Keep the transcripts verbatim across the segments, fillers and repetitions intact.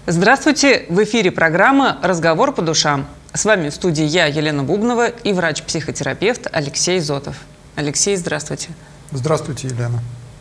Здравствуйте! В эфире программа «Разговор по душам». С вами в студии я, Елена Бубнова, и врач-психотерапевт Алексей Зотов. Алексей, здравствуйте. Здравствуйте, Елена.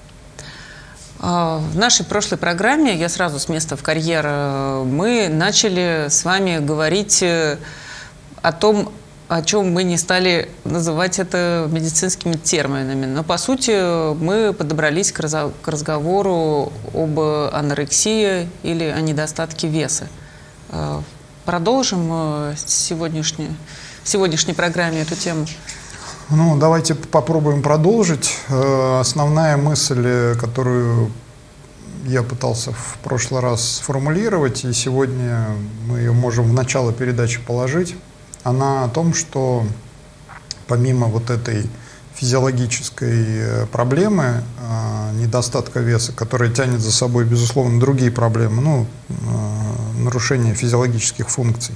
В нашей прошлой программе «Я сразу с места в карьер» мы начали с вами говорить о том, о чем мы не стали называть это медицинскими терминами. Но, по сути, мы подобрались к разговору об анорексии или о недостатке веса. Продолжим сегодняшней, в сегодняшней программе эту тему? Ну, давайте попробуем продолжить. Основная мысль, которую я пытался в прошлый раз сформулировать, и сегодня мы ее можем в начало передачи положить, она о том, что помимо вот этой физиологической проблемы, недостатка веса, которая тянет за собой, безусловно, другие проблемы, ну, нарушение физиологических функций,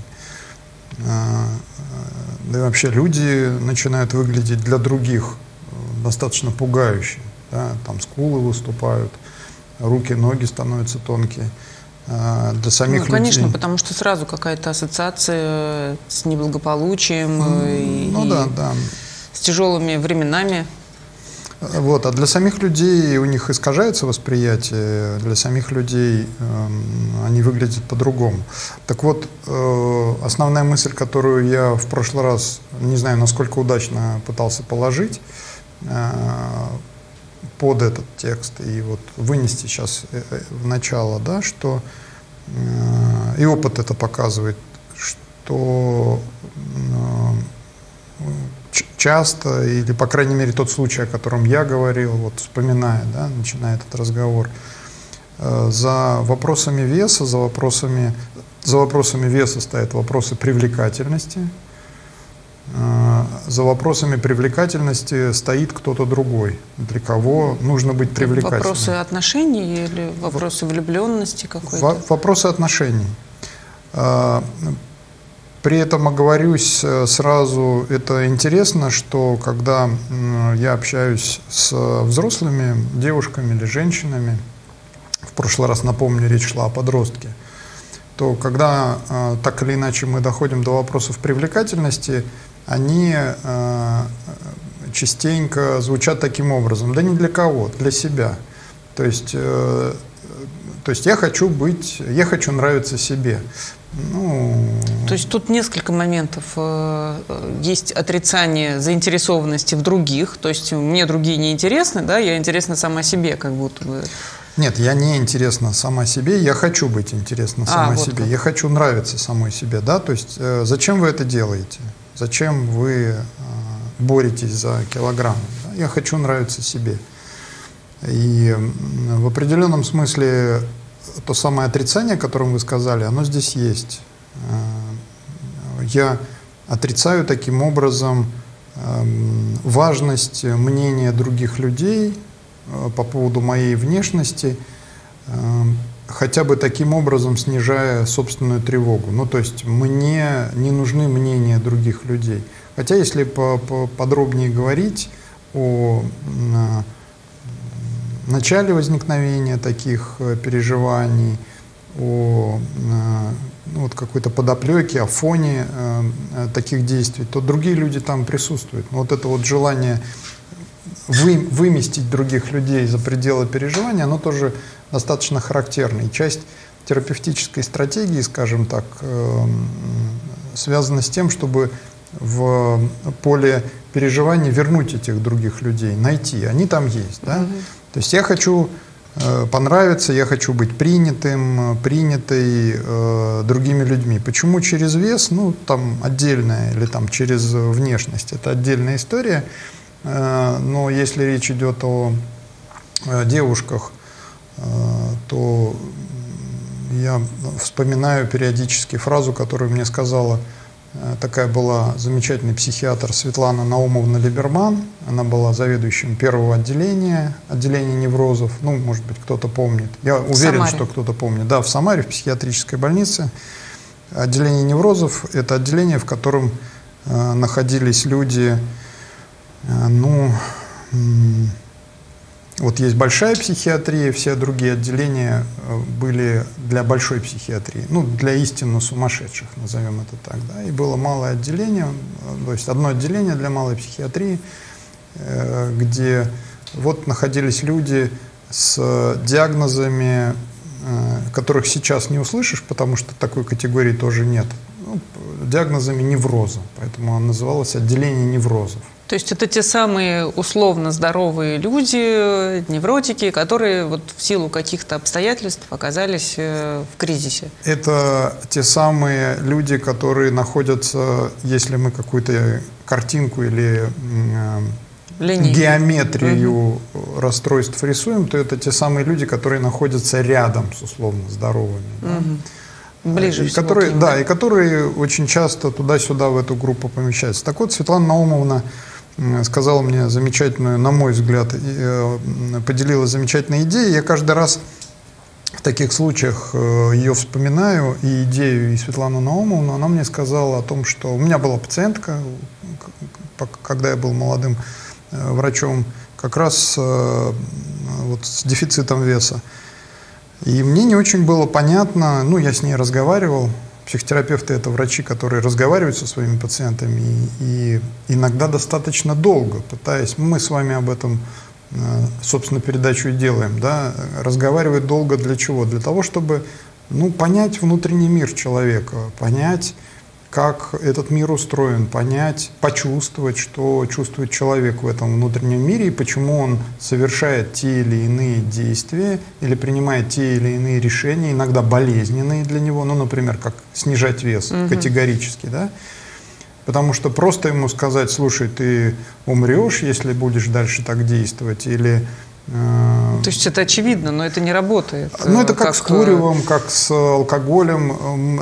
да и вообще люди начинают выглядеть для других достаточно пугающе. Да? Там скулы выступают, руки, ноги становятся тонкие. Для самих ну, конечно, людей... потому что сразу какая-то ассоциация с неблагополучием, ну, и, ну, да, да. с тяжелыми временами. Вот, а для самих людей у них искажается восприятие, для самих людей э, они выглядят по-другому. Так вот, э, основная мысль, которую я в прошлый раз, не знаю, насколько удачно пытался положить э, под этот текст и вот вынести сейчас в начало, да, что э, и опыт это показывает, что э, часто, или, по крайней мере, тот случай, о котором я говорил, вот вспоминая, да, начиная этот разговор, э, за вопросами веса, за вопросами, за вопросами веса стоят вопросы привлекательности, э, за вопросами привлекательности стоит кто-то другой, для кого нужно быть привлекательным. Вопросы отношений или вопросы влюбленности какой-то? Вопросы отношений. Э, При этом оговорюсь сразу, это интересно, что когда я общаюсь с взрослыми девушками или женщинами, в прошлый раз, напомню, речь шла о подростке, то когда так или иначе мы доходим до вопросов привлекательности, они частенько звучат таким образом: да не для кого, для себя. То есть, то есть я хочу быть, я хочу нравиться себе. Ну, то есть тут несколько моментов. Есть отрицание заинтересованности в других, то есть мне другие не интересны, да, я интересна сама себе, как будто бы. Нет, я не интересна сама себе, я хочу быть интересна самой а, вот себе, как. Я хочу нравиться самой себе, да, то есть э, зачем вы это делаете? Зачем вы э, боретесь за килограмм? Да? Я хочу нравиться себе. И э, в определенном смысле то самое отрицание, о котором вы сказали, оно здесь есть. Я отрицаю таким образом важность мнения других людей по поводу моей внешности, хотя бы таким образом снижая собственную тревогу. Ну, то есть мне не нужны мнения других людей. Хотя, если поподробнее говорить о начале возникновения таких переживаний, о ну, вот какой-то подоплеке, о фоне э, таких действий, то другие люди там присутствуют. Но вот это вот желание вы, выместить других людей за пределы переживания, оно тоже достаточно характерно. И часть терапевтической стратегии, скажем так, э, связана с тем, чтобы в поле переживаний вернуть этих других людей, найти. Они там есть, да? Mm-hmm. То есть я хочу э, понравиться, я хочу быть принятым, принятой э, другими людьми. Почему через вес? Ну, там отдельная, или там через внешность. Это отдельная история. Э, но если речь идет о э, девушках, э, то я вспоминаю периодически фразу, которую мне сказала такая была замечательный психиатр Светлана Наумовна Либерман. Она была заведующим первого отделения, отделения неврозов. Ну, может быть, кто-то помнит. Я уверен, что кто-то помнит. Да, в Самаре, в психиатрической больнице. Отделение неврозов – это отделение, в котором э, находились люди, э, ну, Вот есть большая психиатрия, все другие отделения были для большой психиатрии, ну, для истинно сумасшедших, назовем это так, да, и было малое отделение, то есть одно отделение для малой психиатрии, где вот находились люди с диагнозами, которых сейчас не услышишь, потому что такой категории тоже нет, ну, диагнозами невроза, поэтому оно называлось отделение неврозов. То есть это те самые условно здоровые люди, невротики, которые вот в силу каких-то обстоятельств оказались в кризисе? Это те самые люди, которые находятся, если мы какую-то картинку или Линейки. геометрию угу. расстройств рисуем, то это те самые люди, которые находятся рядом с условно здоровыми. Угу. Да? Ближе и которые, да, и которые очень часто туда-сюда в эту группу помещаются. Так вот, Светлана Наумовна сказала мне замечательную, на мой взгляд, поделилась замечательной идеей. Я каждый раз в таких случаях ее вспоминаю, и идею, и Светлану Наумовну. Она мне сказала о том, что у меня была пациентка, когда я был молодым врачом, как раз вот с дефицитом веса. И мне не очень было понятно, ну, я с ней разговаривал. Психотерапевты – это врачи, которые разговаривают со своими пациентами, и, и иногда достаточно долго, пытаясь, мы с вами об этом, собственно, передачу и делаем, да, разговаривать долго для чего? Для того, чтобы, ну, понять внутренний мир человека, понять, как этот мир устроен, понять, почувствовать, что чувствует человек в этом внутреннем мире и почему он совершает те или иные действия или принимает те или иные решения, иногда болезненные для него, ну, например, как снижать вес угу. категорически, да, потому что просто ему сказать, слушай, ты умрешь, если будешь дальше так действовать, или... То есть это очевидно, но это не работает. Ну, это как, как с куревом, как с алкоголем.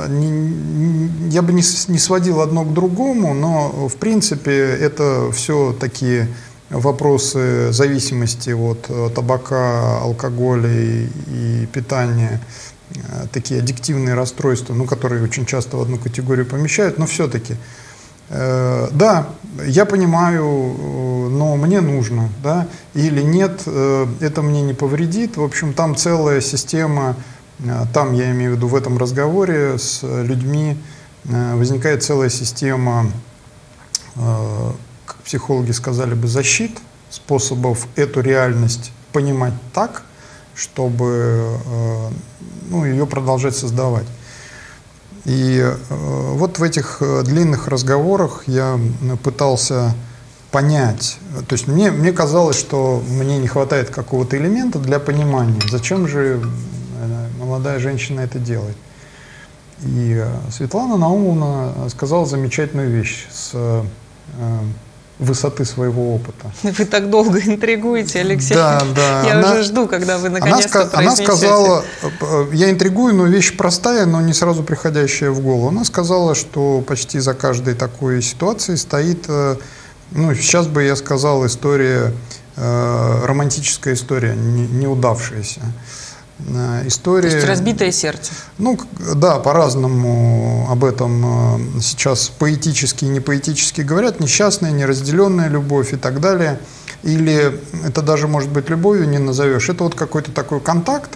Я бы не, не сводил одно к другому, но, в принципе, это все такие вопросы зависимости от табака, алкоголя и, и питания, такие аддиктивные расстройства, ну, которые очень часто в одну категорию помещают, но все-таки... Да, я понимаю, но мне нужно, да, или нет, это мне не повредит. В общем, там целая система, там, я имею в виду, в этом разговоре с людьми возникает целая система, как психологи сказали бы, защит, способов эту реальность понимать так, чтобы, ну, ее продолжать создавать. И э, вот в этих длинных разговорах я пытался понять, то есть мне, мне казалось, что мне не хватает какого-то элемента для понимания, зачем же молодая женщина это делает. И Светлана Наумовна сказала замечательную вещь с э, высоты своего опыта. Вы так долго интригуете, Алексей. Да, да. Я она, уже жду, когда вы наконец-то она, она сказала, я интригую, но вещь простая, но не сразу приходящая в голову. Она сказала, что почти за каждой такой ситуацией стоит, ну, сейчас бы я сказал, история, романтическая история, неудавшаяся. История, то есть разбитое сердце. Ну, да, по-разному об этом сейчас поэтически и не поэтически говорят. Несчастная, неразделенная любовь и так далее. Или это даже, может быть, любовью не назовешь. Это вот какой-то такой контакт.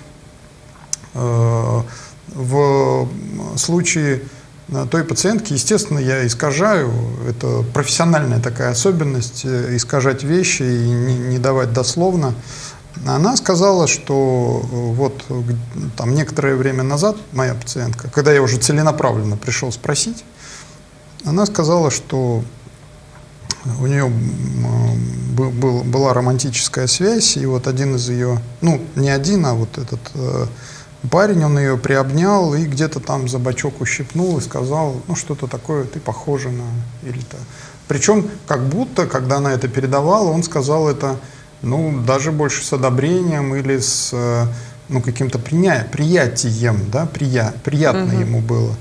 В случае той пациентки, естественно, я искажаю. Это профессиональная такая особенность, искажать вещи и не, не давать дословно. Она сказала, что вот там некоторое время назад моя пациентка, когда я уже целенаправленно пришел спросить, она сказала, что у нее был, была романтическая связь, и вот один из ее, ну не один, а вот этот парень, он ее приобнял и где-то там за бочок ущипнул и сказал, ну что-то такое, ты похожа на или-то. Причем как будто, когда она это передавала, он сказал это, ну, даже больше с одобрением или с, ну, каким-то приятием, да, прия, приятно uh-huh. ему было.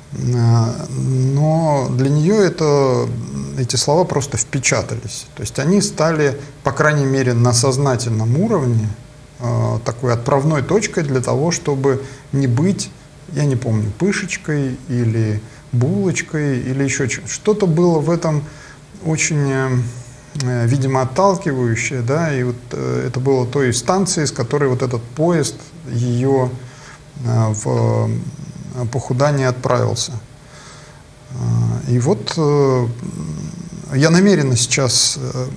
Но для нее это, эти слова просто впечатались. То есть они стали, по крайней мере, на сознательном уровне такой отправной точкой для того, чтобы не быть, я не помню, пышечкой или булочкой или еще что-то. Что-то было в этом очень... видимо, отталкивающее, да, и вот это было той станцией, с которой вот этот поезд ее в похудание отправился. И вот я намеренно сейчас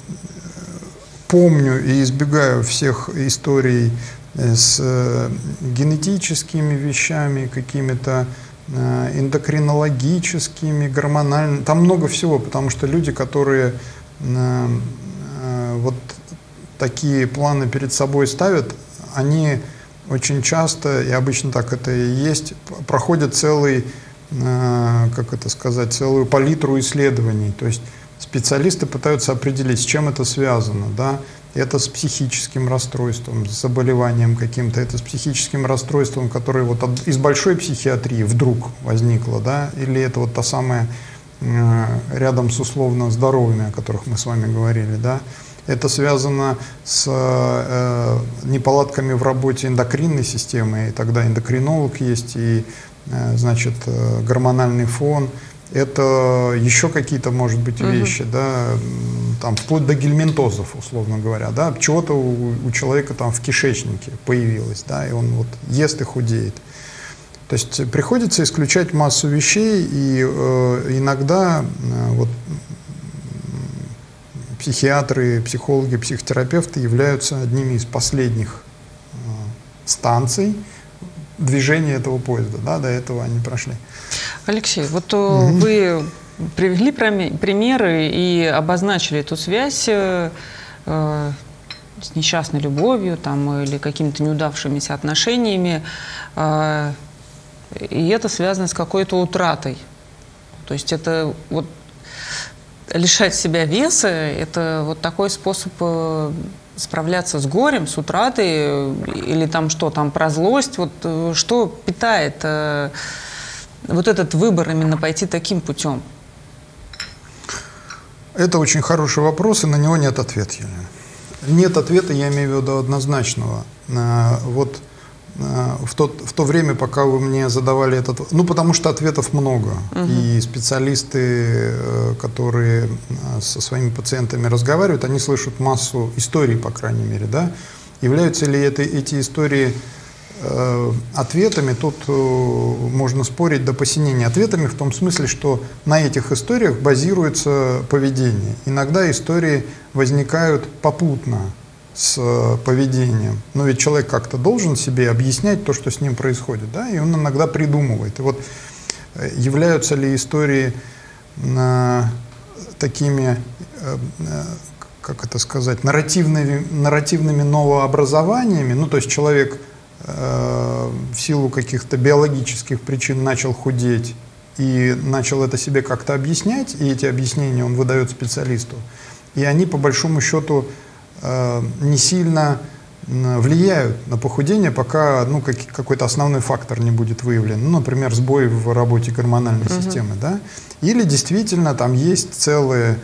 помню и избегаю всех историй с генетическими вещами, какими-то эндокринологическими, гормональными. Там много всего, потому что люди, которые вот такие планы перед собой ставят, они очень часто, и обычно так это и есть, проходят целый, как это сказать, целую палитру исследований. То есть специалисты пытаются определить, с чем это связано, да. Это с психическим расстройством, с заболеванием каким-то, это с психическим расстройством, которое вот от, из большой психиатрии вдруг возникло, да, или это вот та самая э, рядом с условно здоровыми, о которых мы с вами говорили, да. Это связано с э, неполадками в работе эндокринной системы, и тогда эндокринолог есть, и, э, значит, э, гормональный фон. Это еще какие-то, может быть, вещи, uh-huh. да, там, вплоть до гельминтозов, условно говоря, да, чего-то у, у человека там в кишечнике появилось, да, и он вот ест и худеет. То есть приходится исключать массу вещей, и э, иногда э, вот, психиатры, психологи, психотерапевты являются одними из последних э, станций движения этого поезда, да, до этого они прошли. Алексей, вот mm-hmm. вы привели примеры и обозначили эту связь э, э, с несчастной любовью там, или какими-то неудавшимися отношениями, э, и это связано с какой-то утратой. То есть это вот лишать себя веса, это вот такой способ э, справляться с горем, с утратой, или там что, там про злость, вот э, что питает э, вот этот выбор именно пойти таким путем? Это очень хороший вопрос, и на него нет ответа, Елена. Нет ответа, я имею в виду однозначного. Вот в то, в то время, пока вы мне задавали этот... Ну, потому что ответов много. Угу. И специалисты, которые со своими пациентами разговаривают, они слышат массу историй, по крайней мере, да? Являются ли это, эти истории ответами, тут можно спорить до посинения. Ответами в том смысле, что на этих историях базируется поведение. Иногда истории возникают попутно с поведением. Но ведь человек как-то должен себе объяснять то, что с ним происходит, да? И он иногда придумывает. И вот являются ли истории такими, как это сказать, нарративными, нарративными новообразованиями, ну то есть человек в силу каких-то биологических причин начал худеть и начал это себе как-то объяснять, и эти объяснения он выдает специалисту, и они по большому счету не сильно влияют на похудение, пока ну, как, какой-то основной фактор не будет выявлен, ну, например, сбой в работе гормональной uh-huh. системы, да? Или действительно там есть целые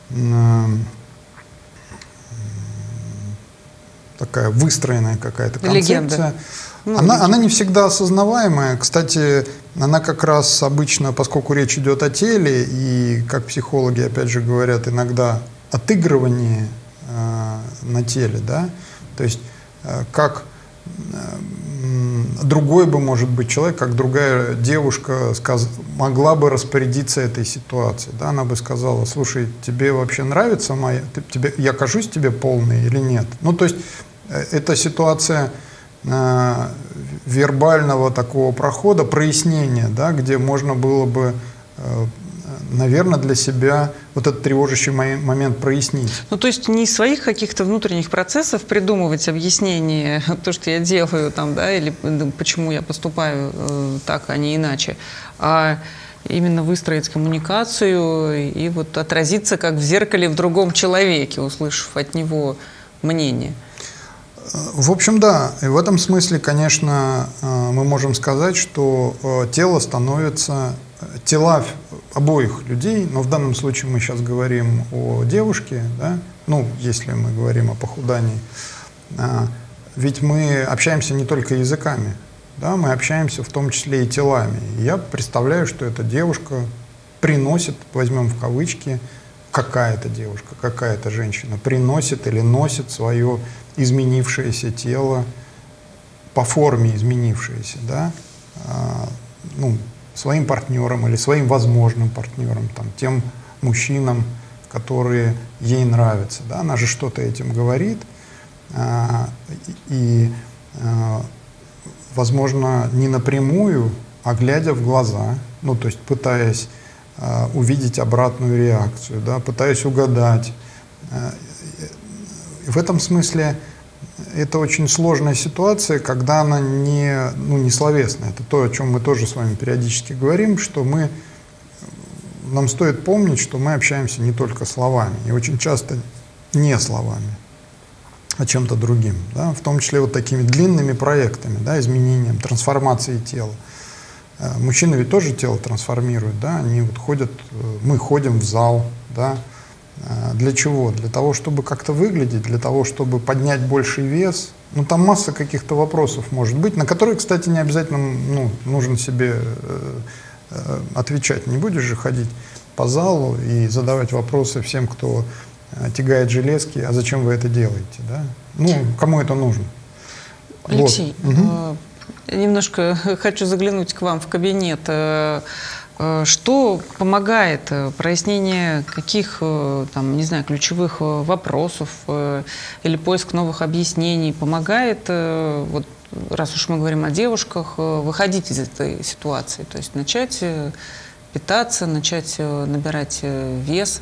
такая выстроенная какая-то концепция. Ну, она, она не всегда осознаваемая. Кстати, она как раз обычно, поскольку речь идет о теле, и, как психологи, опять же, говорят, иногда отыгрывание э, на теле, да, то есть э, как э, другой бы, может быть, человек, как другая девушка сказ... могла бы распорядиться этой ситуацией, да, она бы сказала: слушай, тебе вообще нравится моя, ты, тебе, я кажусь тебе полной или нет? Ну, то есть это ситуация э, вербального такого прохода, прояснения, да, где можно было бы, э, наверное, для себя вот этот тревожащий момент прояснить. Ну, то есть не из своих каких-то внутренних процессов придумывать объяснение, то, что я делаю там, да, или почему я поступаю э, так, а не иначе, а именно выстроить коммуникацию и вот отразиться как в зеркале в другом человеке, услышав от него мнение. В общем, да. И в этом смысле, конечно, мы можем сказать, что тело становится, тела обоих людей, но в данном случае мы сейчас говорим о девушке, да? Ну, если мы говорим о похудании, ведь мы общаемся не только языками, да? Мы общаемся в том числе и телами. И я представляю, что эта девушка приносит, возьмем в кавычки, какая-то девушка, какая-то женщина приносит или носит свое изменившееся тело, по форме изменившееся, да, а, ну, своим партнерам или своим возможным партнерам, там, тем мужчинам, которые ей нравятся. Да? Она же что-то этим говорит, а, и, а, возможно, не напрямую, а глядя в глаза, ну, то есть пытаясь а, увидеть обратную реакцию, да, пытаясь угадать. А, в этом смысле это очень сложная ситуация, когда она не, ну, не словесная. Это то, о чем мы тоже с вами периодически говорим, что мы, нам стоит помнить, что мы общаемся не только словами, и очень часто не словами, а чем-то другим, да, в том числе вот такими длинными проектами, да, изменением, трансформацией тела. Мужчины ведь тоже тело трансформируют, да, они вот ходят, мы ходим в зал, да. Для чего? Для того, чтобы как-то выглядеть, для того, чтобы поднять больший вес. Ну, там масса каких-то вопросов может быть, на которые, кстати, не обязательно, ну, нужно себе э, э, отвечать. Не будешь же ходить по залу и задавать вопросы всем, кто э, тягает железки, а зачем вы это делаете, да? Ну, кому это нужно? Алексей, вот. Угу. Немножко хочу заглянуть к вам в кабинет. Что помогает? Прояснение каких, там, не знаю, ключевых вопросов или поиск новых объяснений помогает, вот, раз уж мы говорим о девушках, выходить из этой ситуации? То есть начать питаться, начать набирать вес?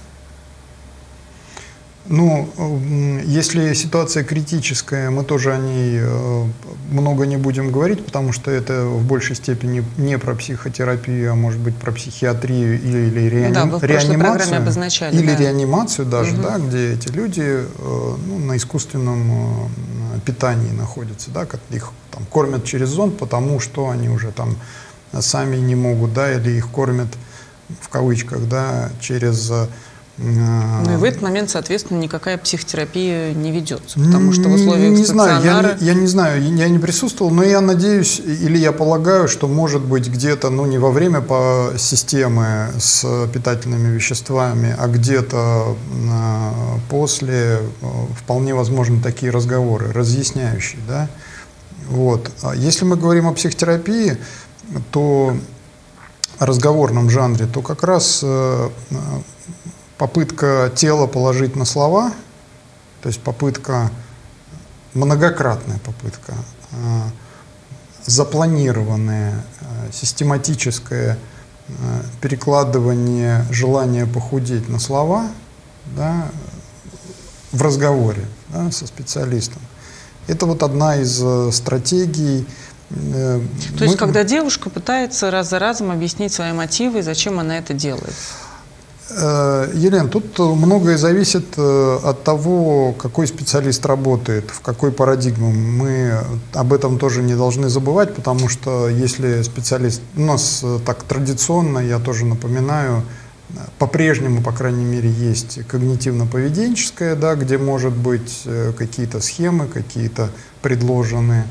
Ну, если ситуация критическая, мы тоже о ней много не будем говорить, потому что это в большей степени не про психотерапию, а может быть про психиатрию или, или реани... да, вы в прошлой программе обозначали, или да. реанимацию даже, угу. да, где эти люди, ну, на искусственном питании находятся, да, как их там кормят через зонд, потому что они уже там сами не могут, да, или их кормят в кавычках, да, через... Ну и в этот момент, соответственно, никакая психотерапия не ведется, потому что в условиях не стационара... Знаю, я, я не знаю, я не присутствовал, но я надеюсь, или я полагаю, что может быть где-то, ну не во время по системы с питательными веществами, а где-то э, после, э, вполне возможны такие разговоры, разъясняющие, да. Вот. А если мы говорим о психотерапии, то о разговорном жанре, то как раз... Э, попытка тела положить на слова, то есть попытка, многократная попытка, э, запланированное, э, систематическое э, перекладывание желания похудеть на слова, да, в разговоре, да, со специалистом. Это вот одна из э, стратегий. Э, то есть, мы... когда девушка пытается раз за разом объяснить свои мотивы, зачем она это делает? Елена, тут многое зависит от того, какой специалист работает, в какой парадигме. Мы об этом тоже не должны забывать, потому что если специалист... У нас так традиционно, я тоже напоминаю, по-прежнему, по крайней мере, есть когнитивно-поведенческое, да, где, может быть, какие-то схемы, какие-то предложенные,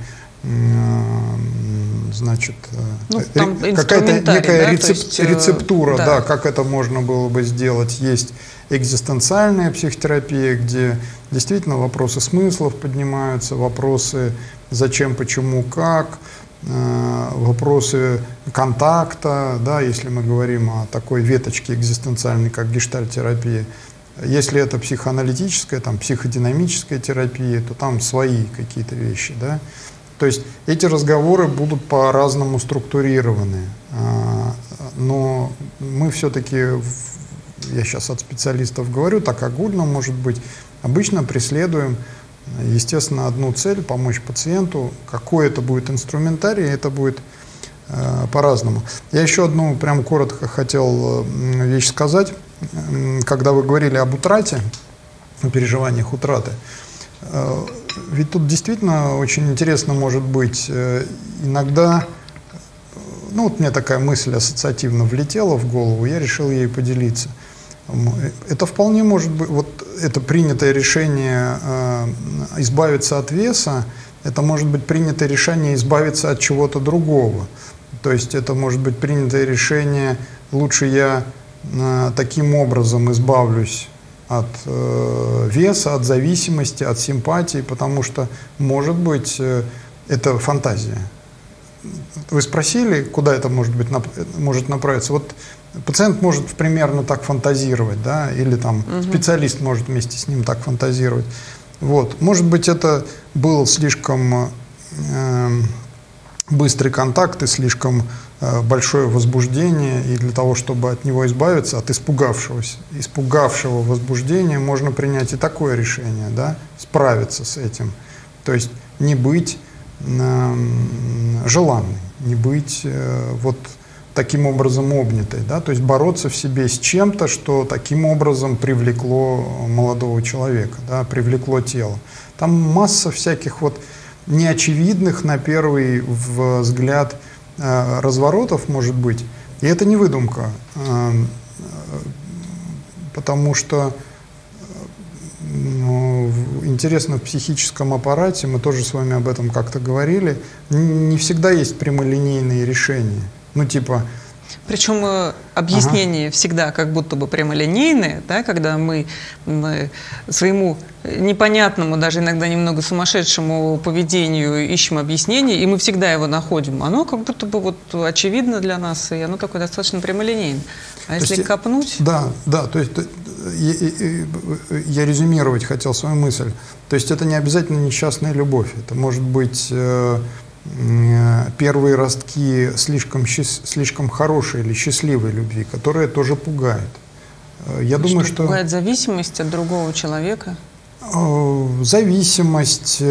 значит, ну, какая-то некая да, рецеп, есть, рецептура, да. Да, как это можно было бы сделать. Есть экзистенциальная психотерапия, где действительно вопросы смыслов поднимаются, вопросы зачем, почему, как, вопросы контакта, да, если мы говорим о такой веточке экзистенциальной, как гештальт-терапия. Если это психоаналитическая, там, психодинамическая терапия, то там свои какие-то вещи, да. То есть эти разговоры будут по-разному структурированы, но мы все-таки, я сейчас от специалистов говорю, так огульно, может быть, обычно преследуем, естественно, одну цель – помочь пациенту. Какой это будет инструментарий, это будет по-разному. Я еще одну прям коротко хотел вещь сказать. Когда вы говорили об утрате, о переживаниях утраты, ведь тут действительно очень интересно может быть, иногда, ну вот мне такая мысль ассоциативно влетела в голову, я решил ей поделиться. Это вполне может быть, вот это принятое решение э, избавиться от веса, это может быть принятое решение избавиться от чего-то другого. То есть это может быть принятое решение, лучше я э, таким образом избавлюсь от э, веса, от зависимости, от симпатии, потому что, может быть, э, это фантазия. Вы спросили, куда это может быть, нап может направиться? Вот пациент может примерно так фантазировать, да, или там угу. специалист может вместе с ним так фантазировать. Вот. Может быть, это был слишком э, быстрый контакт и слишком э, большое возбуждение, и для того, чтобы от него избавиться, от испугавшегося, испугавшего возбуждения, можно принять и такое решение, да, справиться с этим. То есть не быть э, желанной, не быть э, вот таким образом обнятой, да, то есть бороться в себе с чем-то, что таким образом привлекло молодого человека, да, привлекло тело. Там масса всяких вот неочевидных на первый взгляд э, разворотов может быть, и это не выдумка, э, потому что ну, интересно, в психическом аппарате, мы тоже с вами об этом как-то говорили, не всегда есть прямолинейные решения. Ну, типа... Причем э, объяснение ага. всегда как будто бы прямолинейное, да, когда мы, мы своему непонятному, даже иногда немного сумасшедшему поведению ищем объяснение, и мы всегда его находим. Оно как будто бы вот очевидно для нас, и оно такое достаточно прямолинейное. А то если есть, копнуть... Да, да, то есть я, я резюмировать хотел свою мысль. То есть это не обязательно несчастная любовь, это может быть... Э, первые ростки слишком, слишком хорошей или счастливой любви, которая тоже пугает. Я что думаю, что... Пугает зависимость от другого человека? Зависимость,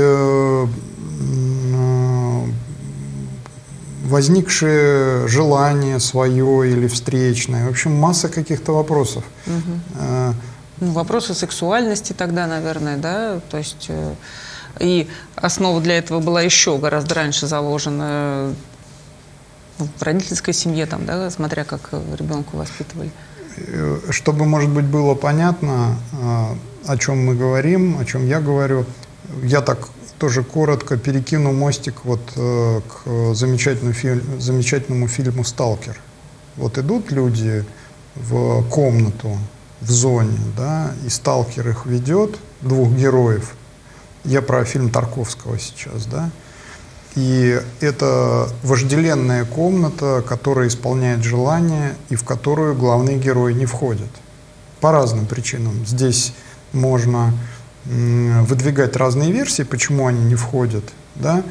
возникшее желание свое или встречное. В общем, масса каких-то вопросов. Угу. Ну, вопросы сексуальности тогда, наверное, да? То есть... И основа для этого была еще гораздо раньше заложена в родительской семье, там, да, смотря как ребенка воспитывали. Чтобы, может быть, было понятно, о чем мы говорим, о чем я говорю, я так тоже коротко перекину мостик вот к замечательному, фильм, замечательному фильму «Сталкер». Вот идут люди в комнату, в зоне, да, и сталкер их ведет, двух героев. Я про фильм Тарковского сейчас, да. И это вожделенная комната, которая исполняет желания, и в которую главный герой не входит. По разным причинам. Здесь можно выдвигать разные версии, почему они не входят, да.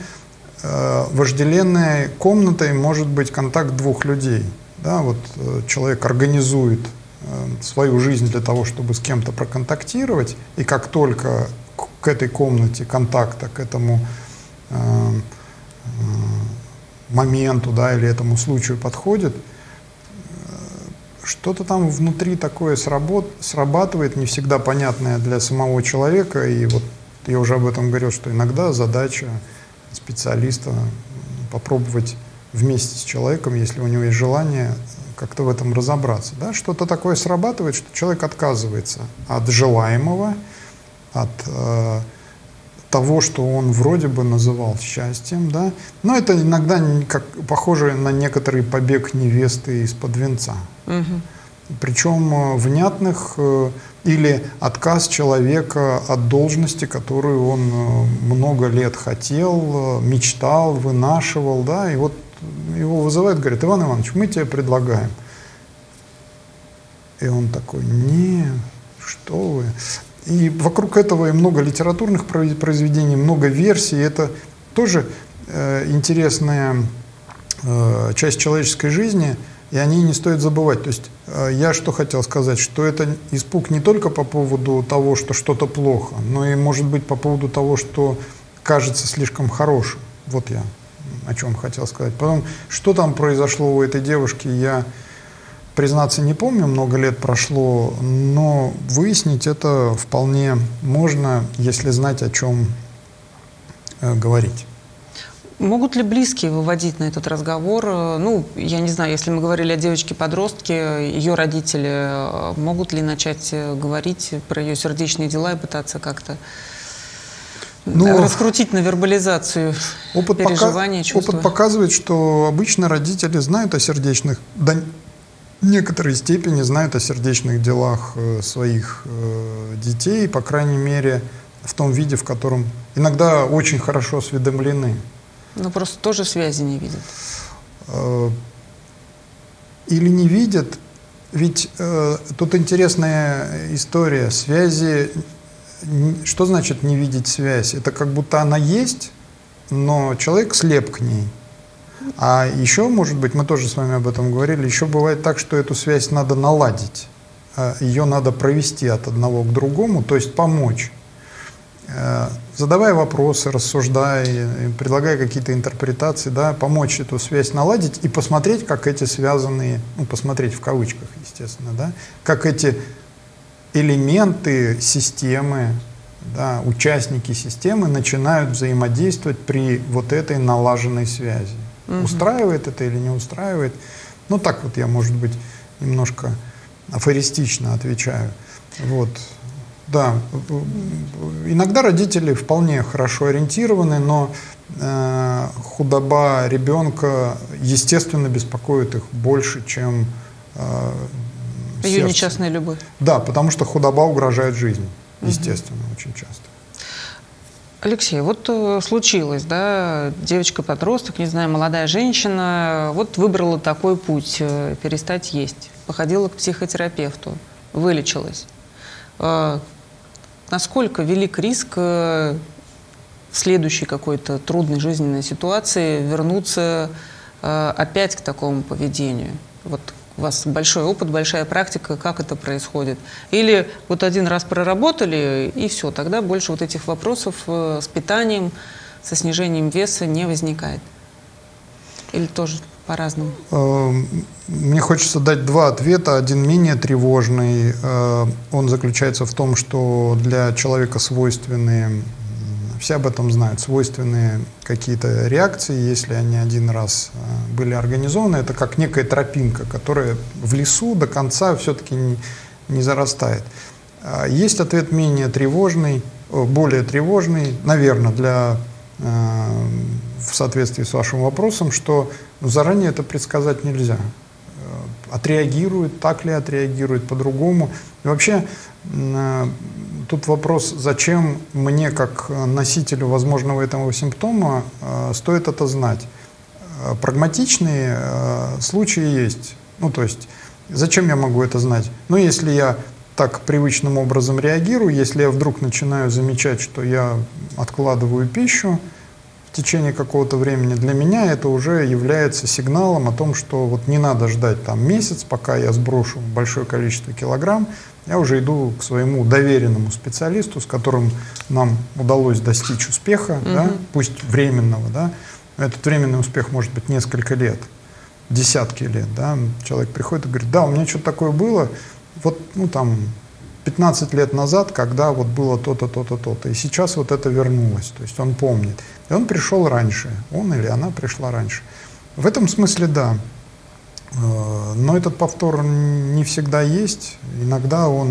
Вожделенной комнатой может быть контакт двух людей. Да. Вот человек организует свою жизнь для того, чтобы с кем-то проконтактировать, и как только к этой комнате контакта, к этому э, э, моменту, да, или этому случаю подходит, э, что-то там внутри такое сработ, срабатывает, не всегда понятное для самого человека. И вот я уже об этом говорил, что иногда задача специалиста попробовать вместе с человеком, если у него есть желание, как-то в этом разобраться. Да? Что-то такое срабатывает, что человек отказывается от желаемого, от э, того, что он вроде бы называл счастьем, да, но это иногда как, похоже на некоторый побег невесты из-под венца. Угу. Причем э, внятных э, или отказ человека от должности, которую он э, много лет хотел, э, мечтал, вынашивал, да, и вот его вызывают, говорят: Иван Иванович, мы тебе предлагаем. И он такой: не, что вы... И вокруг этого и много литературных произведений, много версий. Это тоже э, интересная э, часть человеческой жизни, и о ней не стоит забывать. То есть э, я что хотел сказать, что это испуг не только по поводу того, что что-то плохо, но и, может быть, по поводу того, что кажется слишком хорошим. Вот я о чем хотел сказать. Потом, что там произошло у этой девушки, я... признаться, не помню, много лет прошло, но выяснить это вполне можно, если знать, о чем э, говорить. Могут ли близкие выводить на этот разговор? Ну, я не знаю, если мы говорили о девочке-подростке, ее родители могут ли начать говорить про ее сердечные дела и пытаться как-то ну, раскрутить на вербализацию переживаний, пока, чувства? Опыт показывает, что обычно родители знают о сердечных... в некоторой степени знают о сердечных делах своих детей, по крайней мере, в том виде, в котором иногда очень хорошо осведомлены. Но просто тоже связи не видят. Или не видят. Ведь э, тут интересная история. Связи, что значит не видеть связь? Это как будто она есть, но человек слеп к ней. А еще, может быть, мы тоже с вами об этом говорили, еще бывает так, что эту связь надо наладить. Ее надо провести от одного к другому, то есть помочь. Задавая вопросы, рассуждая, предлагая какие-то интерпретации, да, помочь эту связь наладить и посмотреть, как эти связанные, ну, посмотреть в кавычках, естественно, да, как эти элементы системы, да, участники системы начинают взаимодействовать при вот этой налаженной связи. Угу. Устраивает это или не устраивает? Ну, так вот я, может быть, немножко афористично отвечаю. Вот. Да, иногда родители вполне хорошо ориентированы, но э, худоба ребенка, естественно, беспокоит их больше, чем э, ее несчастная любовь. Да, потому что худоба угрожает жизни, естественно, угу. очень часто. Алексей, вот случилось, да, девочка-подросток, не знаю, молодая женщина, вот выбрала такой путь, перестать есть, походила к психотерапевту, вылечилась. Насколько велик риск в следующей какой-то трудной жизненной ситуации вернуться опять к такому поведению? Вот у вас большой опыт, большая практика, как это происходит? Или вот один раз проработали, и все, тогда больше вот этих вопросов с питанием, со снижением веса не возникает? Или тоже по-разному? Мне хочется дать два ответа. Один менее тревожный. Он заключается в том, что для человека свойственны, все об этом знают, свойственны какие-то реакции, если они один раз были организованы. Это как некая тропинка, которая в лесу до конца все-таки не, не зарастает. Есть ответ менее тревожный, более тревожный, наверное, для, в соответствии с вашим вопросом, что заранее это предсказать нельзя. Отреагирует, так ли отреагирует, по-другому. И вообще, тут вопрос, зачем мне, как носителю возможного этого симптома, стоит это знать. Прагматичные случаи есть. Ну, то есть, зачем я могу это знать? Ну, если я так привычным образом реагирую, если я вдруг начинаю замечать, что я откладываю пищу в течение какого-то времени, для меня это уже является сигналом о том, что вот не надо ждать там месяц, пока я сброшу большое количество килограмм, я уже иду к своему доверенному специалисту, с которым нам удалось достичь успеха, угу. да, пусть временного, да. Этот временный успех может быть несколько лет, десятки лет, да. Человек приходит и говорит: да, у меня что-то такое было, вот, ну там, пятнадцать лет назад, когда вот было то-то, то-то, то-то, и сейчас вот это вернулось, то есть он помнит. И он пришел раньше, он или она пришла раньше. В этом смысле да. Но этот повтор не всегда есть. Иногда он,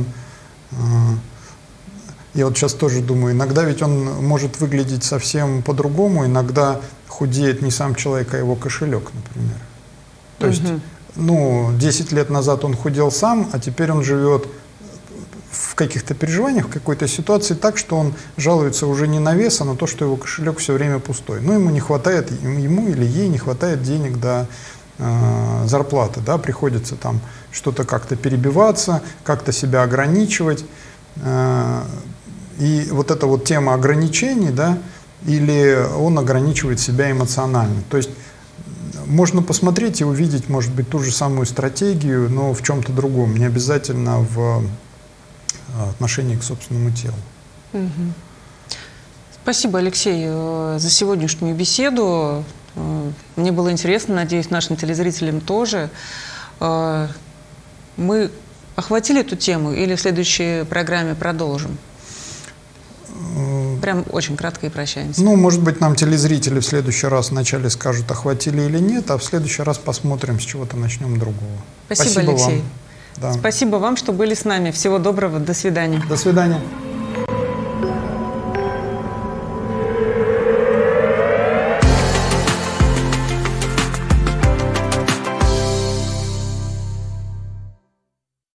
я вот сейчас тоже думаю, иногда ведь он может выглядеть совсем по-другому, иногда худеет не сам человек, а его кошелек, например. То есть, угу. ну, десять лет назад он худел сам, а теперь он живет в каких-то переживаниях, в какой-то ситуации так, что он жалуется уже не на вес, а на то, что его кошелек все время пустой. Ну, ему не хватает, ему или ей не хватает денег до э, зарплаты, да, приходится там что-то как-то перебиваться, как-то себя ограничивать. Э, и вот эта вот тема ограничений, да, или он ограничивает себя эмоционально. То есть можно посмотреть и увидеть, может быть, ту же самую стратегию, но в чем-то другом, не обязательно в отношении к собственному телу. Угу. Спасибо, Алексей, за сегодняшнюю беседу. Мне было интересно, надеюсь, нашим телезрителям тоже. Мы охватили эту тему или в следующей программе продолжим? Прям очень кратко и прощаемся. Ну, может быть, нам телезрители в следующий раз вначале скажут, охватили или нет, а в следующий раз посмотрим, с чего-то начнем другого. Спасибо, Спасибо Алексей. Вам. Да. Спасибо вам, что были с нами. Всего доброго. До свидания. До свидания.